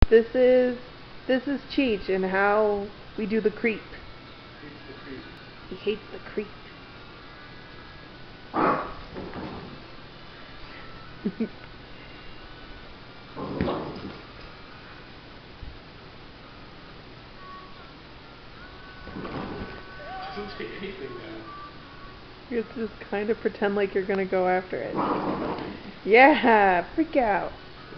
This is Cheech and how we do the creep. He hates the creep. Doesn't take anything now. You just kind of pretend like you're gonna go after it. Yeah, freak out.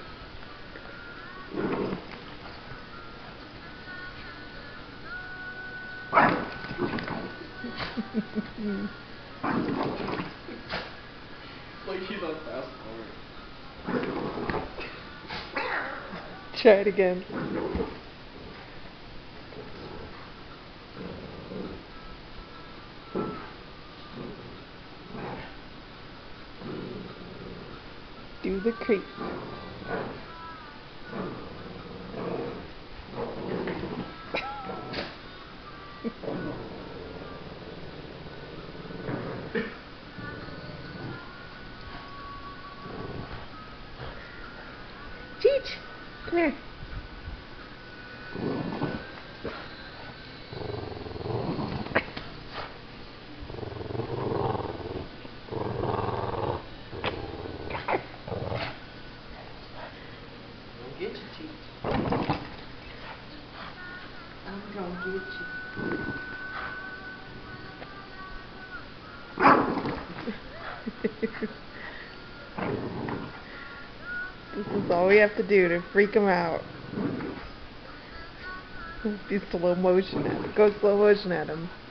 Like he's on fast forward. Try it again. Do the creep. Cheech, come here. Get you, Cheech. I'm gonna get you. This is all we have to do to freak him out. Be slow motion at him. Go slow motion at him.